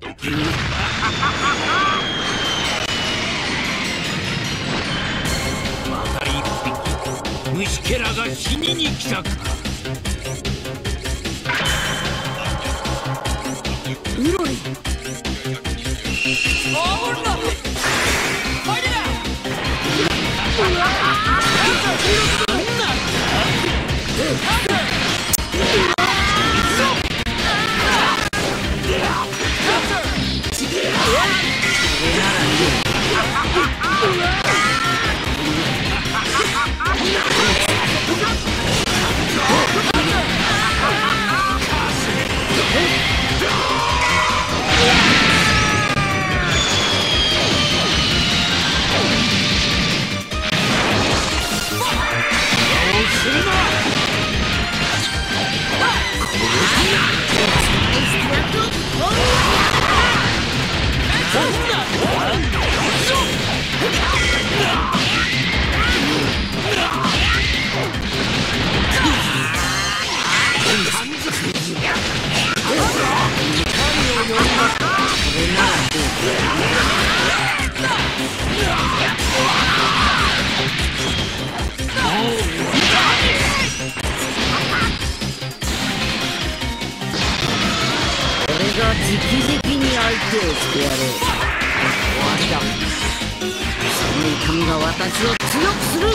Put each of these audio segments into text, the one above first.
また一匹虫けらが死にに来たか。 うろり直々に相手をしてやろう。終わりだ。その痛みが私を強くする。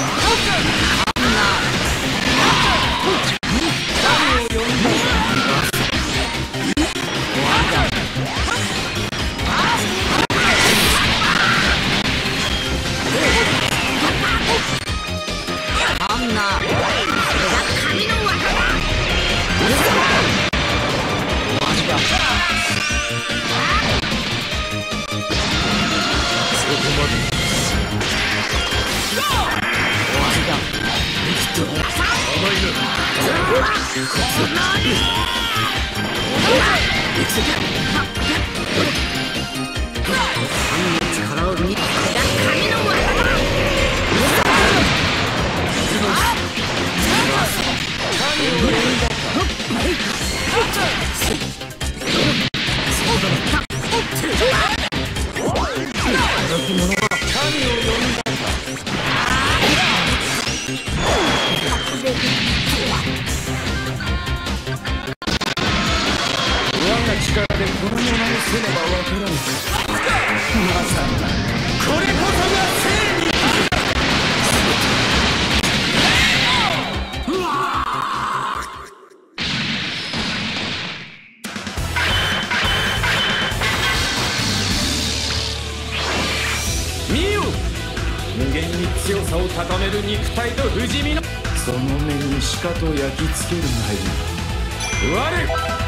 強さを高める肉体と不死身のその目にしかと焼き付けるがいい。我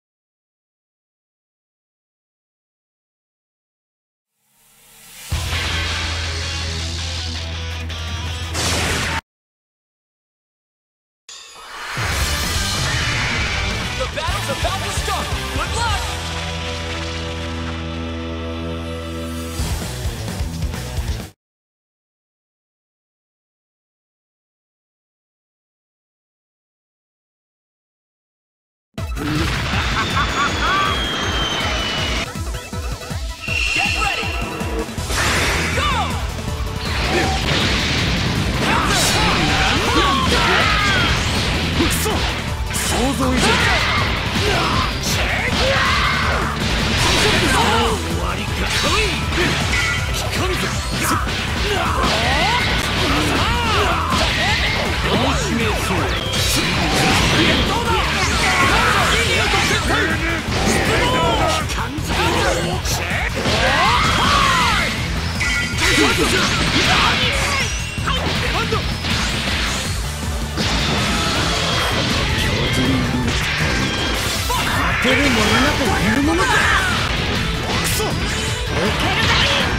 勝てるものなというものか。クソ受けるがいい。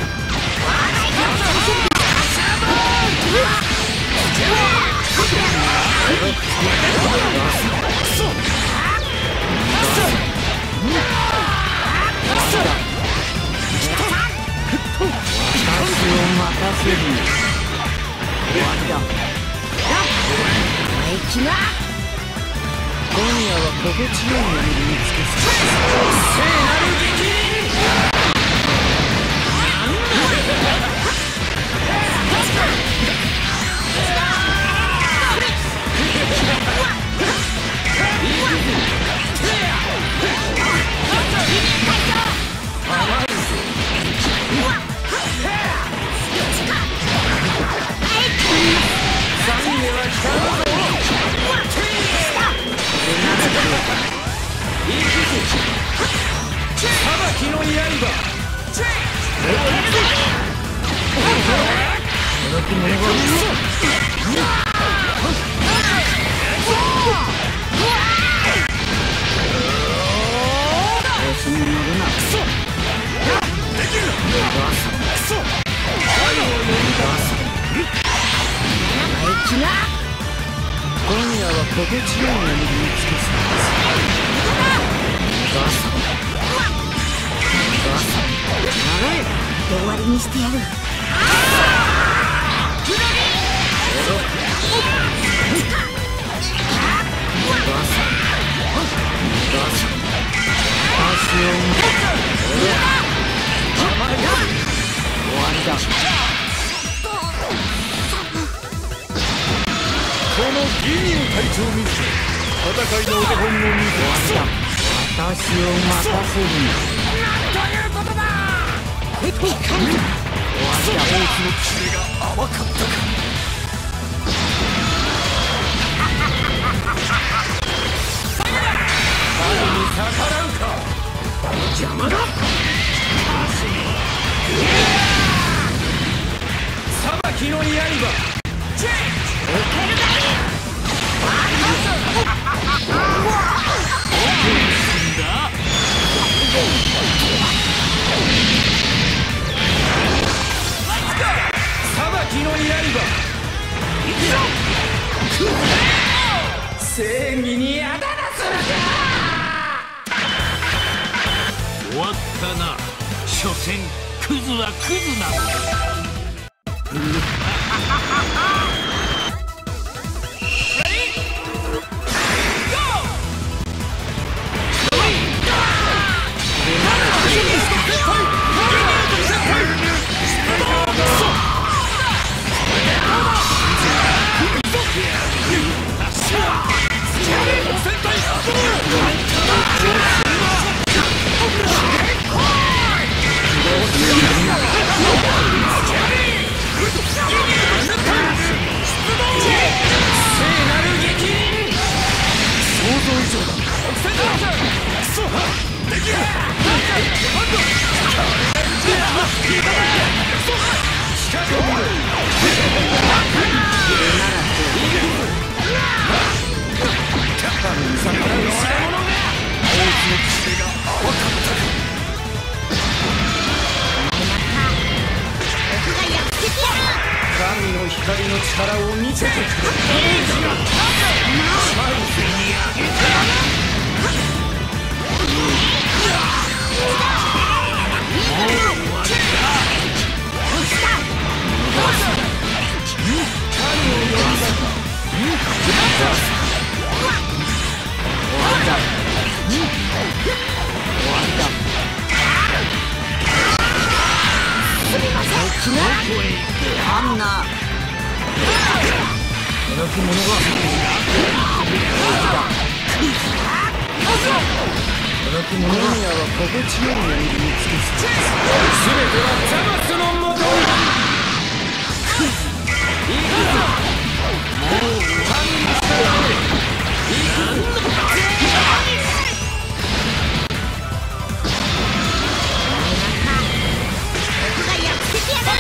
今夜は心地よい眠りにつけさせ聖なる激きの刃今夜は心地よい眠りにつけさ終わりにしてやる。 この義人隊長を見せ戦いのお手本を見せ私を待たせるな。 ということだ。大津のキレが甘かったか。彼に逆らうか。邪魔だ。裁きの刃。裁きの刃。正義にあだなするか。 終わったな。所詮クズはクズなんだ。神の光の力を見せてくれ。 あんなのき者が今夜は心地よい眠りにつき全てはザマスのもとに。行くぞ。もう神に従え。行くぞ。僕がやっつけてやる。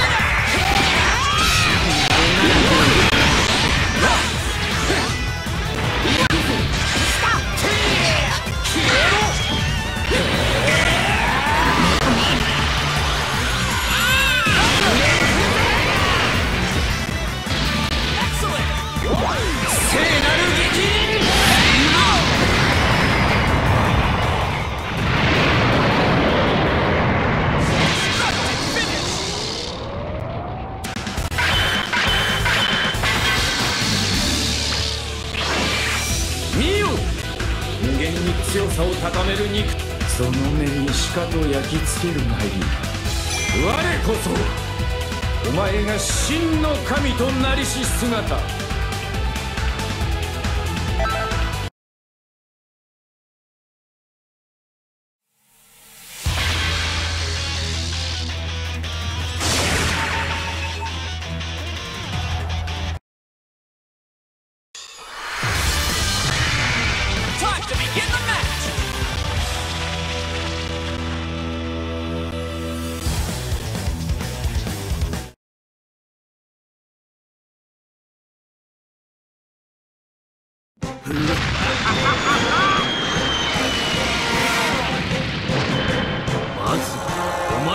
強さを高める肉、その目にしかと焼き付けるなり、我こそお前が真の神となりし姿。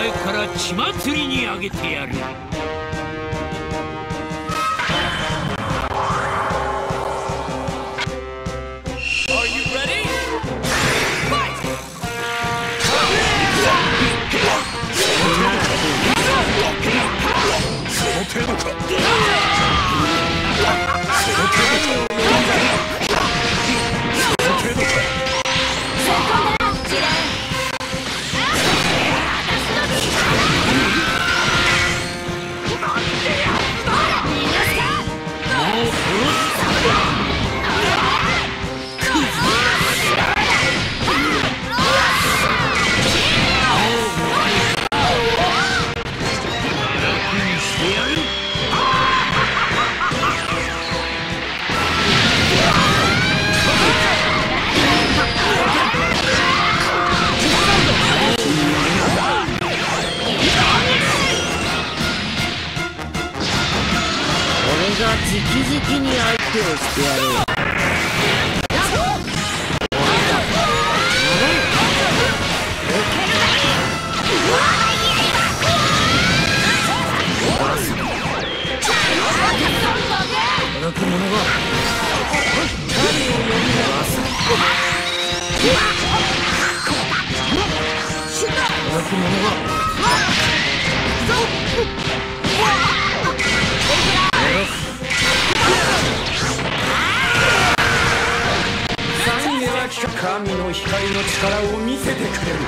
れから血祭りにあげてやる。 直々に相手をしてやる。働く者が神の光の力を見せてくれる。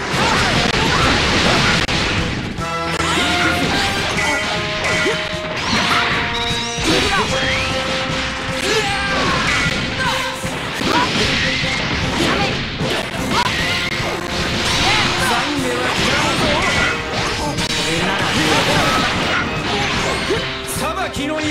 裁きの刃。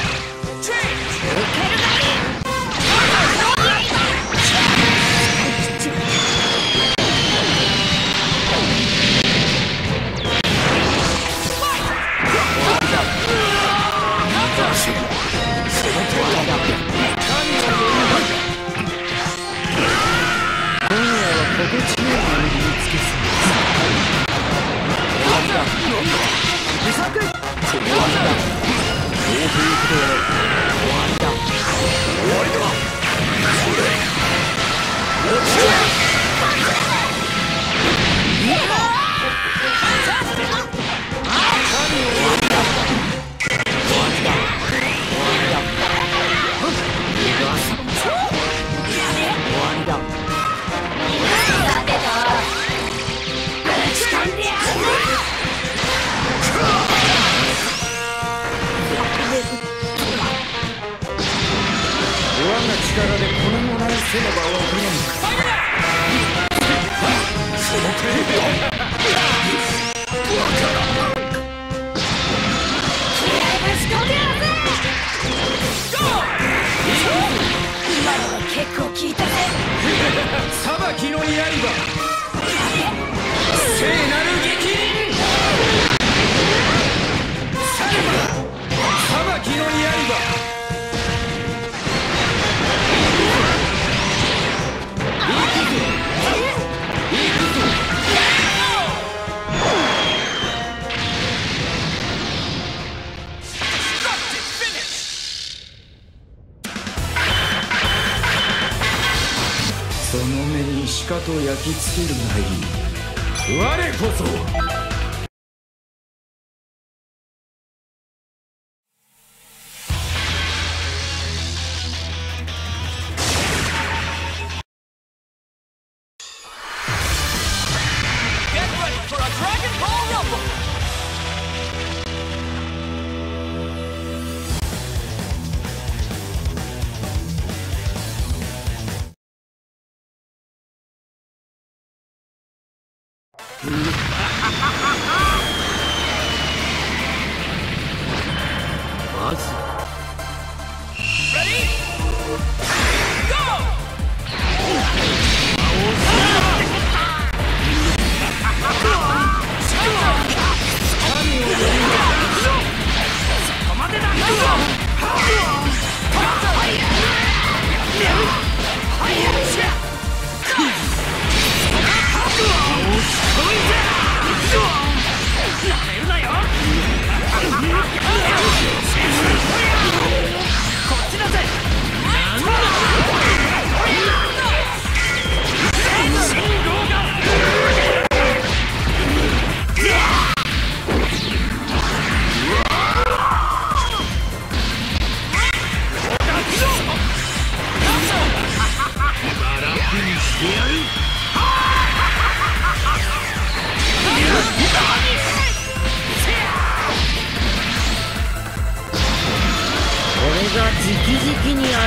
力でこのもらいせねばわ結構効いたぜ。 裁きの刃。聖なる激鱗。裁きの刃。その目にしかと焼き付けるがいい。我こそまず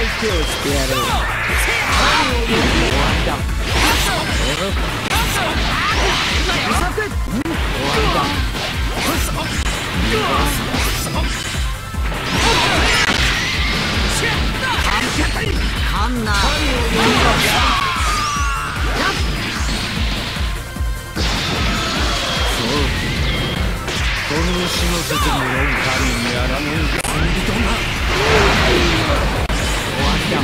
手をしてやろう。終わりだ。カンナこの牛の外に神にあらぬ罪人が終わりだ。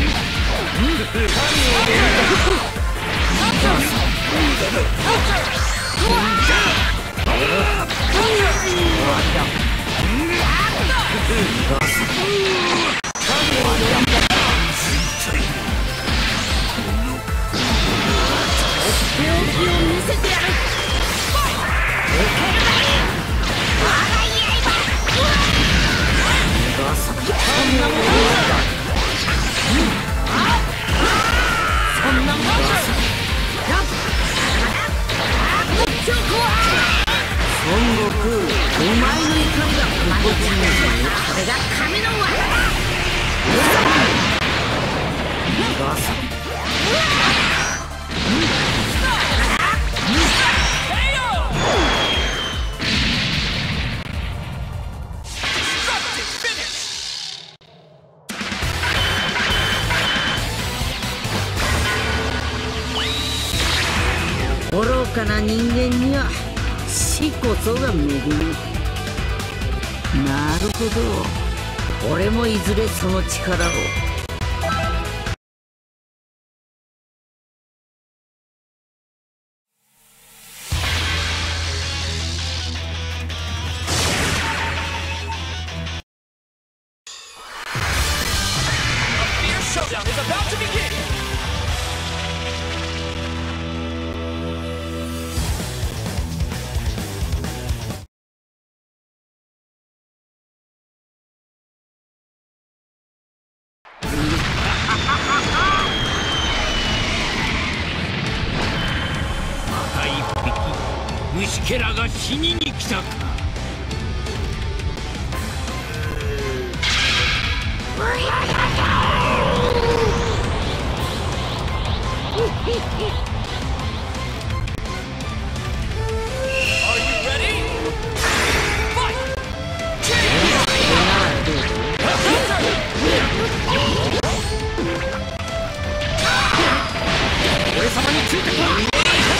愚かな人間には死こそが恵み。なるほど、俺もいずれその力を。 虫けらが死にに来たか。 俺様についてこい。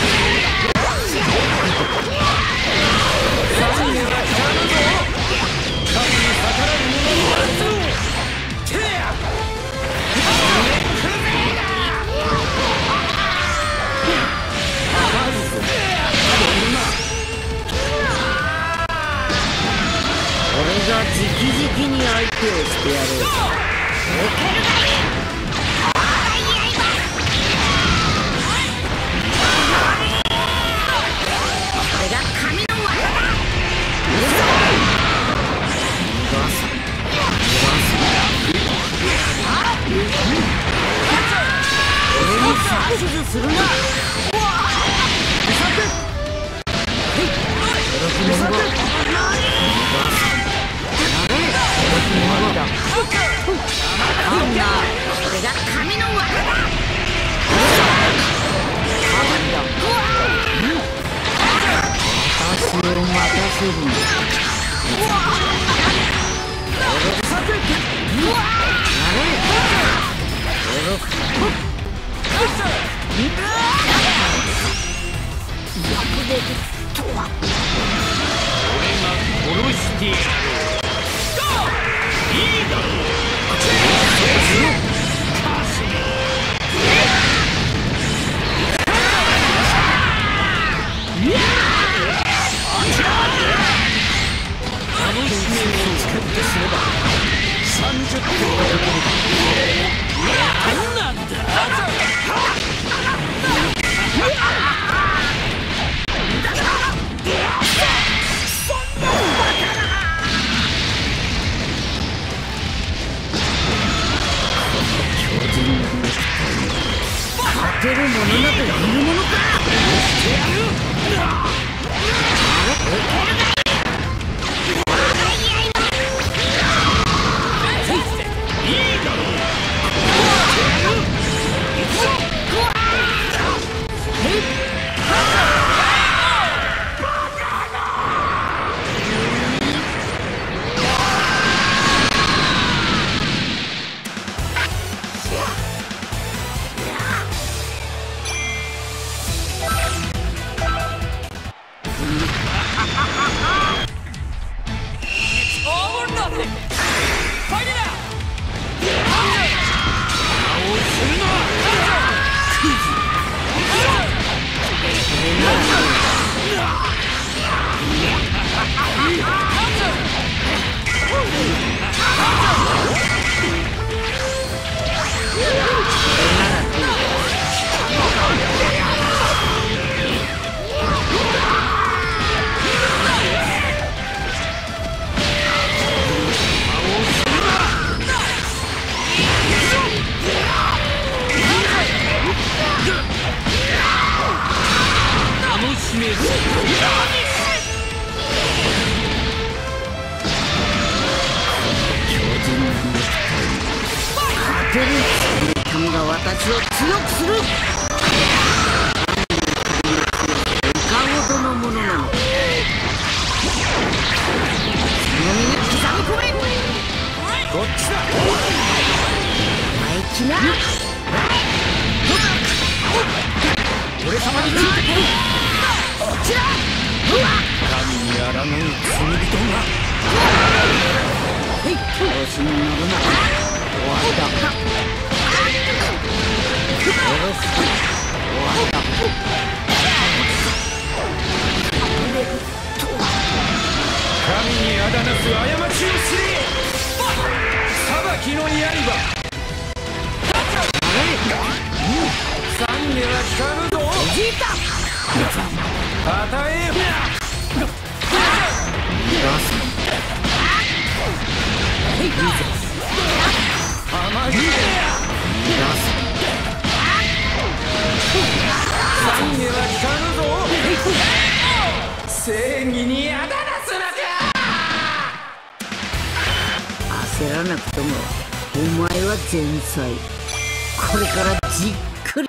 俺が直々に相手をしてやろう。これが神の技だ。俺に指図するな。これが神の技だ。私を待たせるんだ。 俺が殺してやる。いいだろう。あの使命を使ってすれば30分がかかる。何なんだ。 勝てるものなどいるものか。こてる。神が私を強くする。いかほどのものなのか。その身に刻み込め。 こっちだ。 生意気な。 俺様についてこい。 こちら。 神にあらがう罪人が。 調子に乗るな。終わりだ。終わりだ。 神にあだなす過ちを知れ。裁きの刃。三下は光るぞ。 おじいた。 与えよ。甘い。三下は光るぞ。正義にあだなすのか。 焦らなくともお前は前菜。これからじっくり。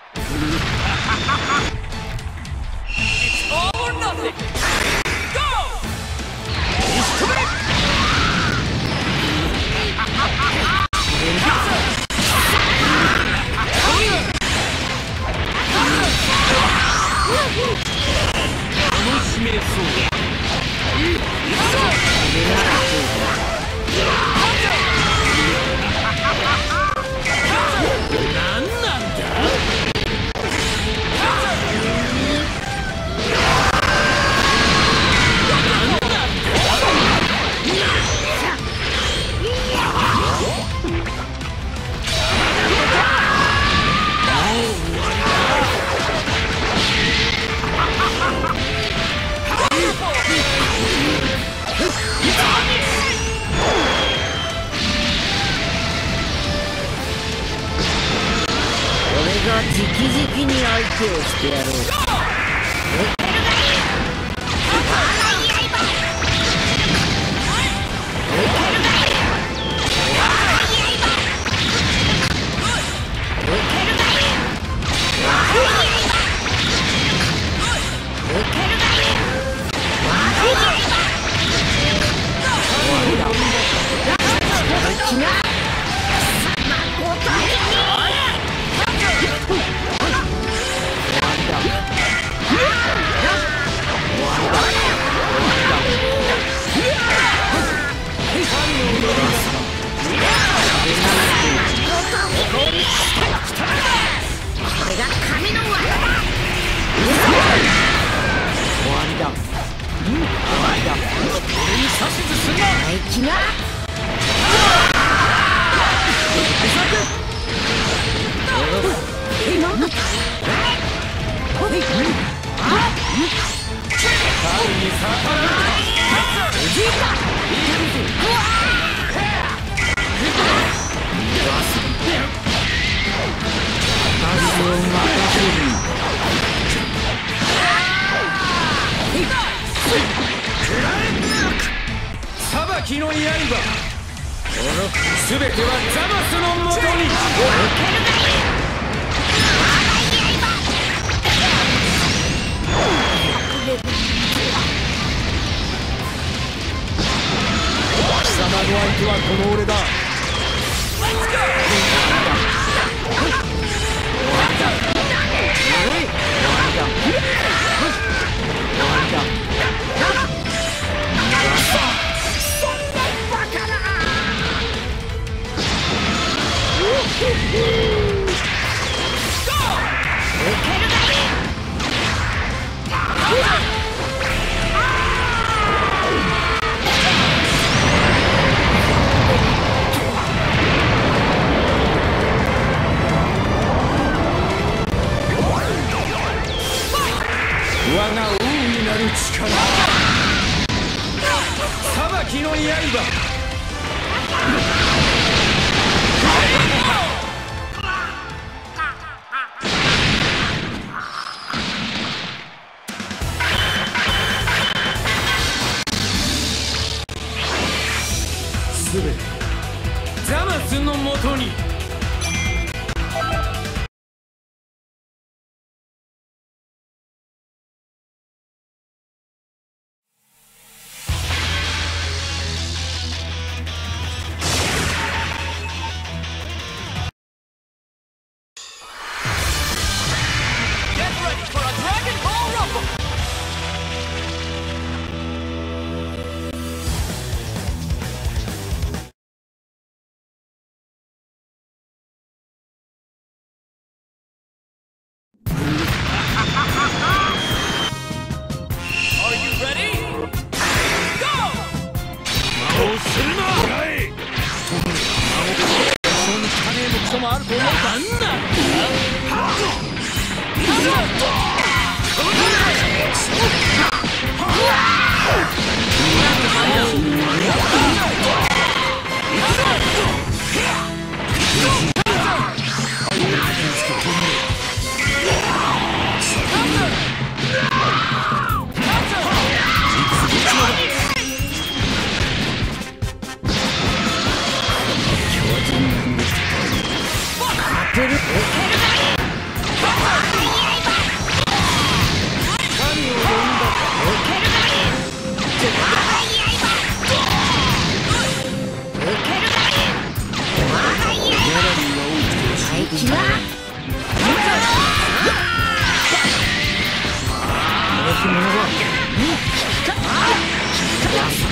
直々に相手をしてやろう。 裁きの刃。すべてはザマスのもとに。貴様の相手はこの俺だ。我が大いなる力、裁きの刃。すべてザマスのもとに。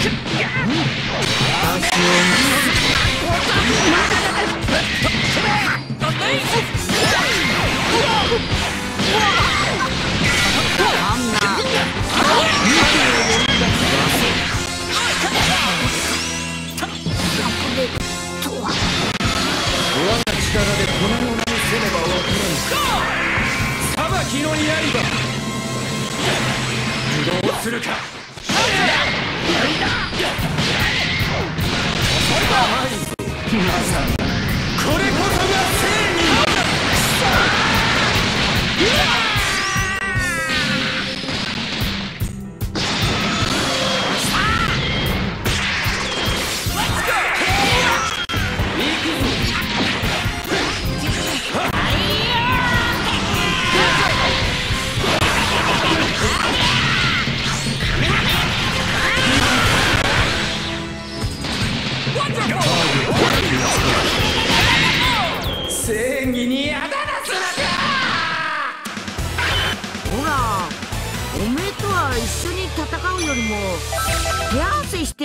正義にあだなすのか。 ほら、おめえとは一緒に戦うよりも手合わせして。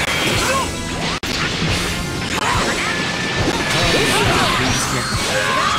Yeah.